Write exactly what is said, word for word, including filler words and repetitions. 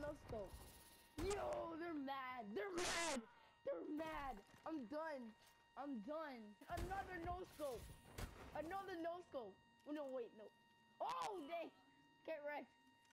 no scope. Yo, they're mad. They're mad. They're mad. I'm done. I'm done. Another no scope. Another no scope. Oh, no, wait, no. Oh, dang. Get wrecked.